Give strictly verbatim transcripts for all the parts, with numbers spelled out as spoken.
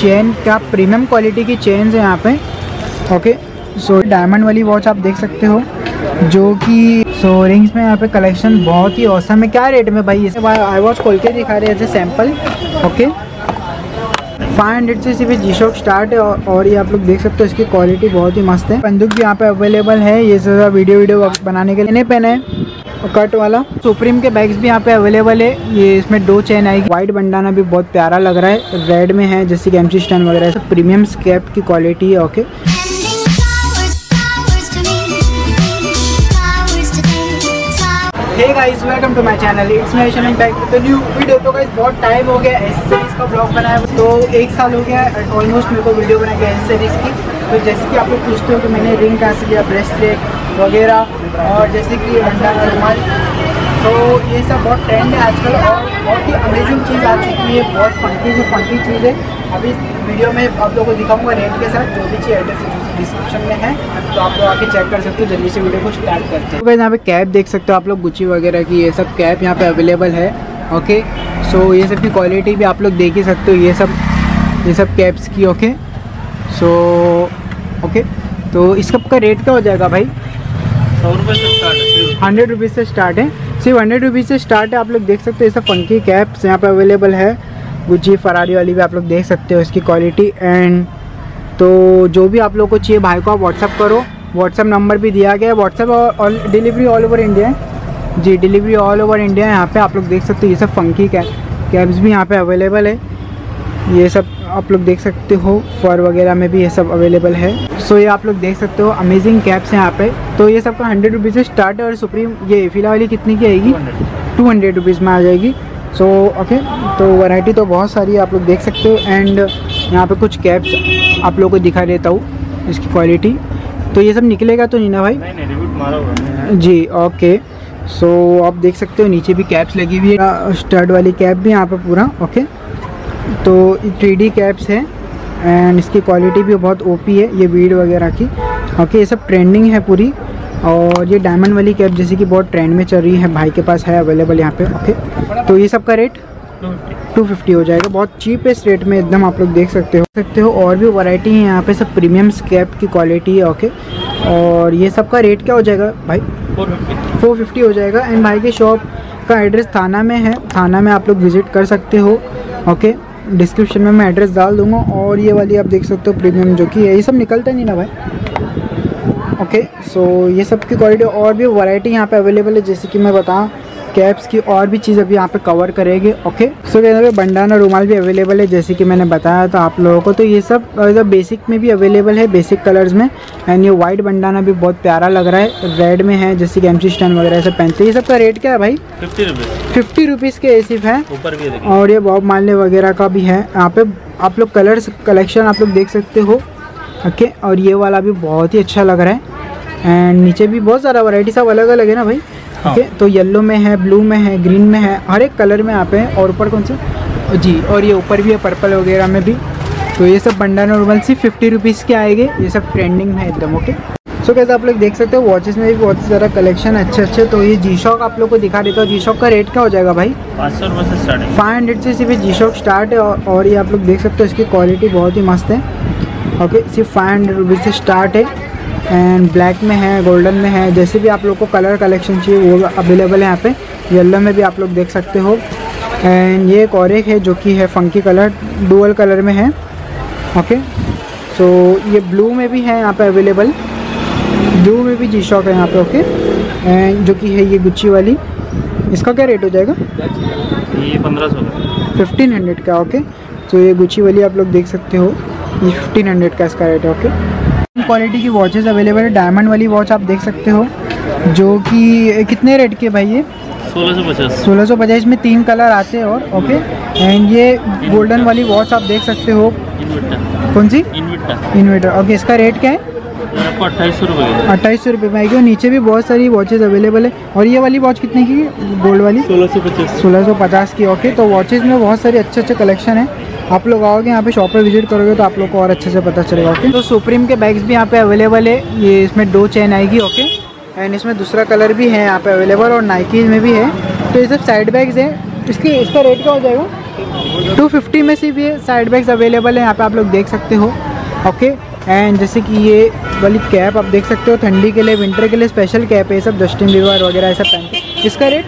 Chain का premium quality की chain है यहाँ पे। ओके, सो डायमंड वाली वॉच आप देख सकते हो जो कि सो रिंग्स में यहाँ पे कलेक्शन बहुत ही औसम है। क्या रेट में भाई? इसे आई वॉच खोल के दिखा रहे हैं सैंपल। ओके, फाइव हंड्रेड से सिर्फ जी शॉक स्टार्ट है और, और ये आप लोग देख सकते हो इसकी क्वालिटी बहुत ही मस्त है। बंदूक भी यहाँ पे अवेलेबल है, ये सब वीडियो वीडियो बनाने के लिए। नहीं पहने कट वाला सुप्रीम के बैग्स भी यहाँ पे अवेलेबल है। ये इसमें दो चेन आएगी। वाइट बंडाना भी बहुत प्यारा लग रहा है, रेड में है जैसे कि एमसी स्टैंड वगैरह। सब प्रीमियम स्कैप की क्वालिटी है। Okay, hey guys, welcome to my channel. It's me Shanan back with new video. तो गाइस बहुत टाइम हो गया एस सीरीज का ब्लॉग बनाया, तो एक साल हो गया ऑलमोस्ट मेरे को वीडियो बना के एस सीरीज की। तो जैसे कि आप लोग पूछते हो कि मैंने रिंग कहाँ से लिया, ब्रेसलेट वगैरह, और जैसे कि बंडाना रुमाल, तो ये सब बहुत ट्रेंड है आजकल और बहुत ही अमेजिंग चीज़ आ चुकी है। बहुत फंकी से फंकी चीज़ है। अभी वीडियो में आप लोगों को दिखाऊंगा रेट के साथ, जो भी चीज़ एड्रेस डिस्क्रिप्शन में है, तो आप लोग आके चेक कर सकते हो। जल्दी से वीडियो को स्टार्ट करते हैं। तो यहाँ पे कैप देख सकते हो आप लोग, गुच्ची वगैरह की ये सब कैप यहाँ पे अवेलेबल है। ओके, सो ये सब की क्वालिटी भी आप लोग देख ही सकते हो, ये सब ये सब कैप्स की। ओके, सो ओके, तो इस सब का रेट क्या हो जाएगा भाई? सौ रुपये से स्टार्ट है, हंड्रेड रुपीज़ से स्टार्ट है, सिर्फ हंड्रेड रुपीज़ से स्टार्ट है। आप लोग देख सकते हो ये सब फंकी कैप्स यहाँ पे अवेलेबल है। गुच्ची फरारी वाली भी आप लोग देख सकते हो इसकी क्वालिटी। एंड तो जो भी आप लोग को चाहिए भाई को आप व्हाट्सअप करो, व्हाट्सअप नंबर भी दिया गया है। व्हाट्सअप और डिलीवरी ऑल ओवर इंडिया है जी, डिलीवरी ऑल ओवर इंडिया है। यहाँ पे आप लोग देख सकते हो ये सब फंकी कैप्स भी यहाँ पे अवेलेबल है। ये सब आप लोग देख सकते हो, फर वगैरह में भी ये सब अवेलेबल है। सो ये आप लोग देख सकते हो अमेजिंग कैप्स हैं यहाँ पे। तो ये सब का हंड्रेड रुपीज़ से स्टार्ट है। और सुप्रीम ये फिलहाल वाली कितनी की आएगी? टू हंड्रेड रुपीज़ में आ जाएगी। सो ओके, तो वैरायटी तो बहुत सारी आप लोग देख सकते हो। एंड यहाँ पे कुछ कैप्स आप लोगों को दिखा देता हूँ इसकी क्वालिटी। तो ये सब निकलेगा तो नहीं ना भाई? नहीं नहीं, रिव्यू मारा होगा जी। ओके, सो आप देख सकते हो नीचे भी कैप्स लगी हुई है, स्टड वाली कैप भी यहाँ पे पूरा। ओके, तो थ्री डी कैप्स है एंड इसकी क्वालिटी भी बहुत ओपी है, ये वीड वगैरह की। ओके, ये सब ट्रेंडिंग है पूरी। और ये डायमंड वाली कैप जैसे कि बहुत ट्रेंड में चल रही है, भाई के पास है अवेलेबल यहाँ पे। ओके, तो ये सब का रेट टू फिफ्टी हो जाएगा, बहुत चीपेस्ट रेट में एकदम आप लोग देख सकते हो सकते हो और भी वैरायटी है यहाँ पे, सब प्रीमियम स्कैप की क्वालिटी है। ओके, और ये सब का रेट क्या हो जाएगा भाई? फोर फिफ्टी हो जाएगा। एंड भाई के शॉप का एड्रेस थाना में है, थाना में आप लोग विजिट कर सकते हो। ओके, डिस्क्रिप्शन में मैं एड्रेस डाल दूंगा। और ये वाली आप देख सकते हो प्रीमियम जो कि है, ये सब निकलता नहीं ना भाई? ओके, सो ये सब की क्वालिटी और भी वैरायटी यहाँ पे अवेलेबल है, जैसे कि मैं बताऊँ कैप्स की और भी चीज़ अभी यहाँ पे कवर करेंगे। ओके, सो यहाँ पे बंडाना रुमाल भी अवेलेबल है, जैसे कि मैंने बताया था आप लोगों को। तो ये सब बेसिक में भी अवेलेबल है, बेसिक कलर्स में। एंड ये वाइट बंडाना भी बहुत प्यारा लग रहा है, रेड में है जैसे कि एमसी स्टैंड वगैरह सब पहनते हैं। ये सब का रेट क्या है भाई? फिफ्टी रुपीज़ फिफ्टी रुपीज़ के सिर्फ है। ऊपर भी देखिए, और ये बॉब मार्ले वगैरह का भी है यहाँ पे। आप लोग कलर्स कलेक्शन आप लोग देख सकते हो। ओके, और ये वाला भी बहुत ही अच्छा लग रहा है। एंड नीचे भी बहुत सारा वैरायटी सब अलग अलग है ना भाई? हाँ। ओके, तो येलो में है, ब्लू में है, ग्रीन में है, हर एक कलर में यहाँ पे है। और ऊपर कौन सा जी, और ये ऊपर भी है पर्पल वगैरह में भी। तो ये सब बंडाना रुमाल सिर्फ फिफ्टी रुपीज़ के आएंगे, ये सब ट्रेंडिंग में एकदम। ओके, सो कैसे आप लोग देख सकते हो वॉचेस में भी बहुत सारा कलेक्शन अच्छे अच्छे। तो ये जी शॉक आप लोग को दिखा देता हूँ। जी शॉक का रेट क्या हो जाएगा भाई? पाँच सौ रुपये से स्टार्ट है, फाइव हंड्रेड से सिर्फ जी शॉक स्टार्ट है। और, और ये आप लोग देख सकते हो इसकी क्वालिटी बहुत ही मस्त है। ओके, सिर्फ फाइव हंड्रेड रुपीज़ से स्टार्ट है। एंड ब्लैक में है, गोल्डन में है, जैसे भी आप लोग को कलर कलेक्शन चाहिए वो अवेलेबल है यहाँ पे। येलो में भी आप लोग देख सकते हो। एंड ये एक और एक है जो कि है फंकी कलर, डुअल कलर में है। ओके, सो ये ब्लू में भी है यहाँ पे अवेलेबल, ब्लू में भी जी शॉक है यहाँ पे। ओके, एंड जो कि है ये गुच्ची वाली, इसका क्या रेट हो जाएगा? ये पंद्रह सौ का, फिफ्टीन हंड्रेड का। ओके, तो ये गुच्ची वाली आप लोग देख सकते हो, ये फिफ्टीन हंड्रेड का इसका रेट है। ओके, क्वालिटी की वॉचेस अवेलेबल है। डायमंड वाली वॉच आप देख सकते हो जो कि कितने रेट के भाई? ये सोलह सौ पचास सोलह सौ पचास में तीन कलर आते हैं। और ओके, एंड ये गोल्डन वाली वॉच आप देख सकते हो। इन्वर्टर, कौन सी? Inverter inverter. ओके, इसका रेट क्या है? आपको अट्ठाईस सौ रुपये अट्ठाईस सौ रुपये में आएगी। और नीचे भी बहुत सारी वॉचेस अवेलेबल है। और ये वाली वॉच कितने की? गोल्ड वाली सोलह सौ पचास सोलह सौ पचास की। ओके, तो वॉचेस में बहुत सारे अच्छे अच्छे कलेक्शन है। आप लोग आओगे यहाँ पे शॉप पे विजिट करोगे तो आप लोग को और अच्छे से पता चलेगा। ओके, तो सुप्रीम के बैग्स भी यहाँ पे अवेलेबल है। ये इसमें दो चेन आएगी। ओके, एंड इसमें दूसरा कलर भी है यहाँ पे अवेलेबल, और नाइकीज में भी है। तो ये सब साइड बैग्स है। इसकी इसका रेट क्या हो जाएगा? टू फिफ्टी में सिर्फ ये साइड बैग्स अवेलेबल है यहाँ पे, आप लोग देख सकते हो। ओके, एंड जैसे कि ये वाली कैप आप देख सकते हो, ठंडी के लिए, विंटर के लिए स्पेशल कैप है, सब जस्टिन बीबर वगैरह ऐसा पहनते हैं। इसका रेट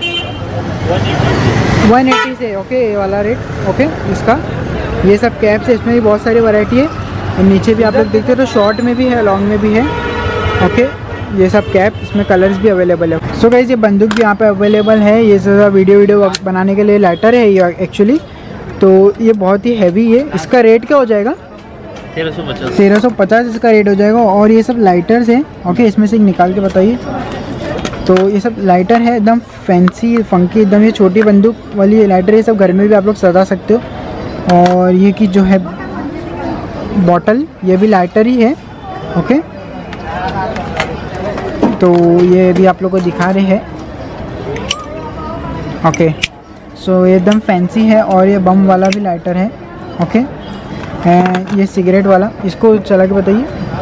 वन एटी से, ओके ये वाला रेट। ओके, इसका ये सब कैप्स है, इसमें भी बहुत सारी वैरायटी है। और नीचे भी आप लोग देखते हो तो शॉर्ट में भी है, लॉन्ग में भी है। ओके, ये सब कैप, इसमें कलर्स भी अवेलेबल है। सो गाइस ये बंदूक भी यहाँ पे अवेलेबल है। ये सब वीडियो वीडियो बनाने के लिए लाइटर है ये एक्चुअली, तो ये बहुत ही हैवी है। इसका रेट क्या हो जाएगा? तेरह सौ पचास तेरह सौ पचास इसका रेट हो जाएगा। और ये सब लाइटर्स हैं। ओके, इसमें से एक निकाल के बताइए। तो ये सब लाइटर है, एकदम फैंसी फंकी, एकदम ये छोटी बंदूक वाली लाइटर, ये सब घर में भी आप लोग सजा सकते हो। और ये की जो है बॉटल, ये भी लाइटर ही है। ओके, तो ये भी आप लोग को दिखा रहे हैं। ओके, सो ये एकदम फैंसी है। और ये बम वाला भी लाइटर है। ओके, एंड ये सिगरेट वाला, इसको चला के बताइए।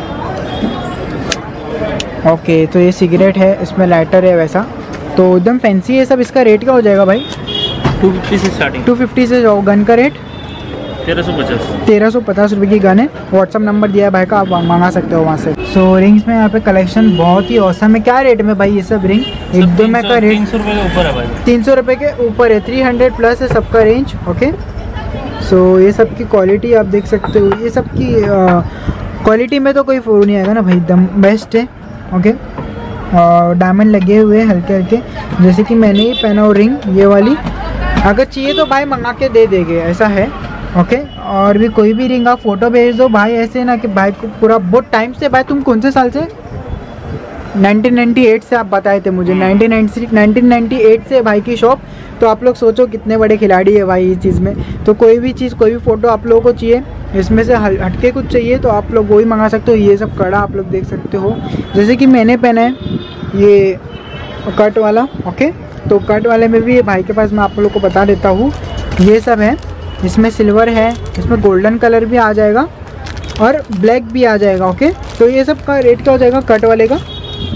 ओके, तो ये सिगरेट है, इसमें लाइटर है वैसा, तो एकदम फैंसी है सब। इसका रेट क्या हो जाएगा भाई? टू फिफ्टी से स्टार्टिंग। टू फिफ्टी से जो गन का रेट तेरह सौ पचास तेरह सौ पचास रुपये की गन है। व्हाट्सअप नंबर दिया है भाई का, आप मंगा सकते हो वहाँ से। सो रिंग्स में यहाँ पे कलेक्शन बहुत ही औसम है। क्या रेट में भाई ये सब रिंग? एक दो में का रेट तीन सौ रुपये के ऊपर है भाई, तीन सौ रुपये के ऊपर है, थ्री हंड्रेड प्लस है सबका रेंज। ओके, सो ये सब की क्वालिटी आप देख सकते हो। ये सब की क्वालिटी में तो कोई फोड़ नहीं आएगा ना भाई, एकदम बेस्ट है। ओके, और डायमंड लगे हुए हैं हल्के हल्के, जैसे कि मैंने ही पहना हो रिंग ये वाली। अगर चाहिए तो भाई मंगा के दे देंगे, ऐसा है। ओके, और भी कोई भी रिंग आप फोटो भेज दो भाई, ऐसे ना कि भाई को पूरा बहुत टाइम से। भाई तुम कौन से साल से? नाइनटीन नाइंटी एट से आप बताए थे मुझे, नाइनटीन नाइंटी एट से भाई की शॉप। तो आप लोग सोचो कितने बड़े खिलाड़ी है भाई इस चीज़ में। तो कोई भी चीज़, कोई भी फ़ोटो आप लोगों को चाहिए, इसमें से हटके कुछ चाहिए तो आप लोग वही मंगा सकते हो। ये सब कड़ा आप लोग देख सकते हो, जैसे कि मैंने पहना है ये कट वाला। ओके, तो कट वाले में भी भाई के पास मैं आप लोग को बता देता हूँ, ये सब है। इसमें सिल्वर है, इसमें गोल्डन कलर भी आ जाएगा और ब्लैक भी आ जाएगा। ओके, तो ये सब का रेट क्या हो जाएगा कट वाले का,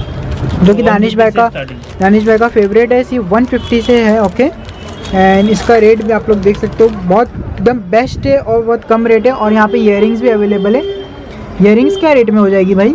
जो कि दानिश भाई का दानिश भाई का फेवरेट है, सी वन फिफ्टी से है। ओके, एंड इसका रेट भी आप लोग देख सकते हो, बहुत एकदम बेस्ट है और बहुत कम रेट है। और यहाँ पे ईयरिंग्स भी अवेलेबल है। ईयरिंग्स क्या रेट में हो जाएगी भाई?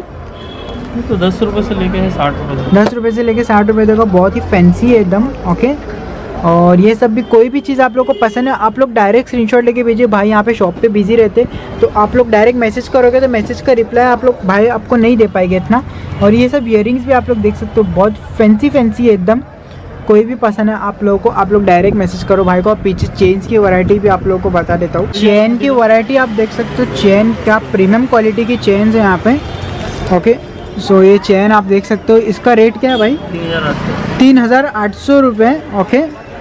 तो दस रुपये से लेके साठ रुपये दस रुपये से लेके साठ रुपये तक का, बहुत ही फैंसी है एकदम। ओके, और ये सब भी कोई भी चीज़ आप लोग को पसंद है, आप लोग डायरेक्ट स्क्रीनशॉट लेके भेजिए। भाई यहाँ पे शॉप पे बिजी रहते, तो आप लोग डायरेक्ट मैसेज करोगे तो मैसेज का रिप्लाई आप लोग भाई आपको नहीं दे पाएंगे इतना। और ये सब ईयरिंग्स भी आप लोग देख सकते हो, बहुत फैंसी फैंसी है एकदम। कोई भी पसंद है आप लोगों को, आप लोग डायरेक्ट मैसेज करो भाई को। और पीछे चेन्स की वैरायटी भी आप लोगों को बता देता हूँ। चेन की वैरायटी आप देख सकते हो, चेन क्या प्रीमियम क्वालिटी की चेन्स है यहाँ पे। ओके, सो ये चेन आप देख सकते हो, इसका रेट क्या है भाई? तीन हज़ार आठ सौ रुपये। ओके,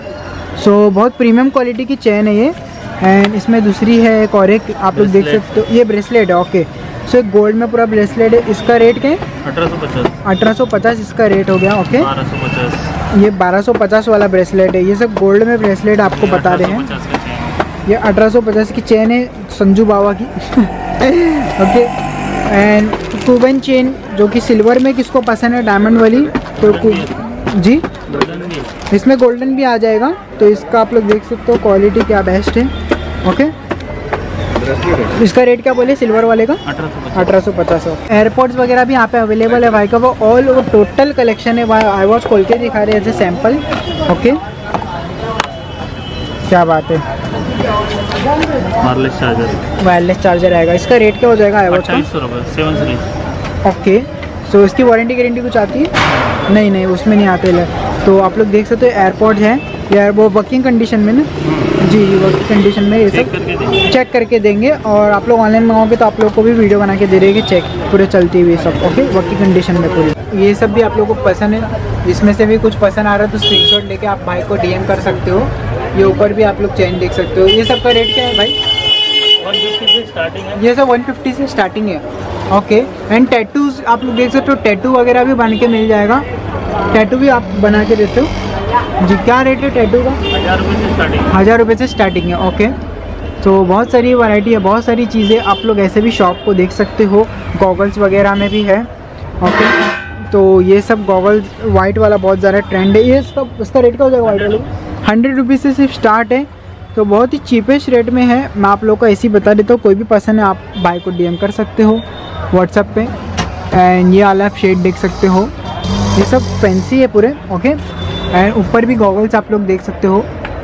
सो बहुत प्रीमियम क्वालिटी की चेन है ये। एंड इसमें दूसरी है एक और एक आप लोग देख सकते हो, ये ब्रेसलेट है। ओके, सो एक गोल्ड में पूरा ब्रेसलेट है, इसका रेट क्या है? अठारह सौ पचास अठारह सौ पचास इसका रेट हो गया। ओके, बारह सौ पचास ये बारह सौ पचास वाला ब्रेसलेट है। ये सब गोल्ड में ब्रेसलेट आपको बता रहे हैं। ये अठारह सौ पचास की चेन है संजू बाबा की। ओके, एंड कुबन चेन जो कि सिल्वर में किसको पसंद है, डायमंड वाली, तो जी इसमें गोल्डन भी आ जाएगा। तो इसका आप लोग देख सकते हो क्वालिटी क्या बेस्ट है। ओके, इसका रेट क्या बोले सिल्वर वाले का? अठारह सौ पचास। एयरपोर्ट्स वगैरह भी यहाँ पे अवेलेबल है भाई का, वो ऑल ओवर टोटल कलेक्शन है भाई। आई वॉच खोल के दिखा रहे हैं ऐसे सैंपल। ओके, क्या बात है। वायरलेस चार्जर वायरलेस चार्जर आएगा, इसका रेट क्या हो जाएगा आई वॉच का? अट्ठाईस सौ रुपये सेवन सीरीज। ओके, सो इसकी वारंटी गारंटी कुछ आती है? नहीं नहीं, उसमें नहीं आते है। तो आप लोग देख सकते हो एयरपोर्ट्स हैं यार, वो वर्किंग कंडीशन में ना, जी जी वर्किंग कंडीशन में ये सब चेक करके देंगे। और आप लोग ऑनलाइन मंगाओगे तो आप लोग को भी वीडियो बना के दे देंगे चेक पूरे चलती हुई सब। ओके, वर्किंग कंडीशन में पूरी। ये सब भी आप लोगों को पसंद है, इसमें से भी कुछ पसंद आ रहा है तो स्क्रीनशॉट लेके आप भाई को डीएम कर सकते हो। ये ऊपर भी आप लोग चेन देख सकते हो। ये सब का रेट क्या है भाई? वन फिफ्टी से स्टार्टिंग है। ये सब वन फिफ्टी से स्टार्टिंग है। ओके, एंड टैटूज आप लोग देख सकते हो, टैटू वगैरह भी बन के मिल जाएगा। टैटू भी आप बना के देते हो जी? क्या रेट है टैटू का? हज़ार रुपये से स्टार्टिंग हज़ार रुपये से स्टार्टिंग है। ओके, तो बहुत सारी वैरायटी है, बहुत सारी चीज़ें आप लोग ऐसे भी शॉप को देख सकते हो। गॉगल्स वगैरह में भी है। ओके, तो ये सब गॉगल्स वाइट वाला बहुत ज़्यादा ट्रेंड है। ये सब इसका रेट क्या हो जाएगा वाइट वाले? हंड्रेड रुपीज़ से सिर्फ स्टार्ट है। तो बहुत ही चीपेस्ट रेट में है। मैं आप लोगों को ऐसे ही बता देता हूँ, कोई भी पसंद है आप भाई को डीएम कर सकते हो व्हाट्सएप पे। एंड ये वाला आप शेड देख सकते हो, ये सब फैंसी है पूरे। ओके, एंड ऊपर भी गॉगल्स आप लोग देख सकते हो।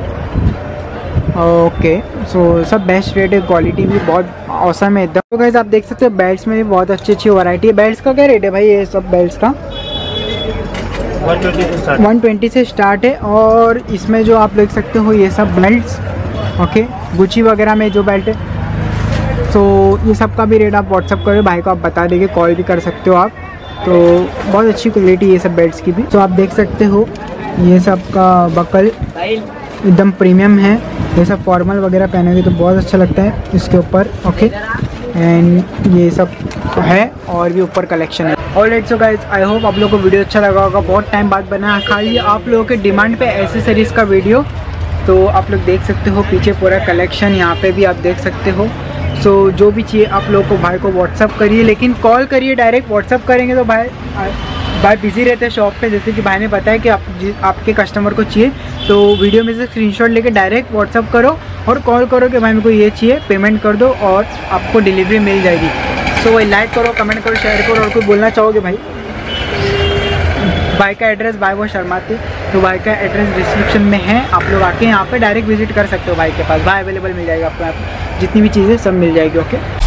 ओके, सो सब बेस्ट रेट है, क्वालिटी भी बहुत औसम है एकदम। तो गाइस आप देख सकते हो बेल्ट्स में भी बहुत अच्छी अच्छी वैरायटी है। बेल्ट्स का क्या रेट है भाई? ये सब बेल्ट्स का वन ट्वेंटी से स्टार्ट वन ट्वेंटी से स्टार्ट है। और इसमें जो आप देख सकते हो ये सब बेल्ट्स, ओके, गुची वगैरह में जो बेल्ट है, तो ये सब का भी रेट आप व्हाट्सअप करो भाई को, आप बता देंगे, कॉल भी कर सकते हो आप। तो बहुत अच्छी क्वालिटी ये सब बेल्ट्स की भी। तो आप देख सकते हो ये सब का बकल एकदम प्रीमियम है। ये सब फॉर्मल वगैरह पहनोगे तो बहुत अच्छा लगता है इसके ऊपर। ओके, एंड ये सब है और भी ऊपर कलेक्शन है। Alright, so guys I hope आप लोगों को वीडियो अच्छा लगा होगा। बहुत टाइम बाद बना है खाली आप लोगों के डिमांड पे एसेसरीज़ का वीडियो। तो आप लोग देख सकते हो पीछे पूरा कलेक्शन, यहाँ पे भी आप देख सकते हो। सो so, जो भी चाहिए आप लोगों को भाई को व्हाट्सअप करिए, लेकिन कॉल करिए डायरेक्ट। व्हाट्सअप करेंगे तो भाई भाई बिजी रहते हैं शॉप पे, जैसे कि भाई ने बताया कि आप आपके कस्टमर को चाहिए तो वीडियो में से स्क्रीनशॉट लेके डायरेक्ट व्हाट्सअप करो और कॉल करो कि भाई मेरे को ये चाहिए, पेमेंट कर दो और आपको डिलीवरी मिल जाएगी। सो so, वही लाइक करो, कमेंट करो, शेयर करो। और कोई बोलना चाहोगे भाई? भाई का एड्रेस, भाई वो शर्माते, तो भाई का एड्रेस डिस्क्रिप्शन में है, आप लोग आके यहाँ पे डायरेक्ट विजिट कर सकते हो भाई के पास। भाई अवेलेबल मिल जाएगा आपको, आप जितनी भी चीज़ें सब मिल जाएगी। ओके।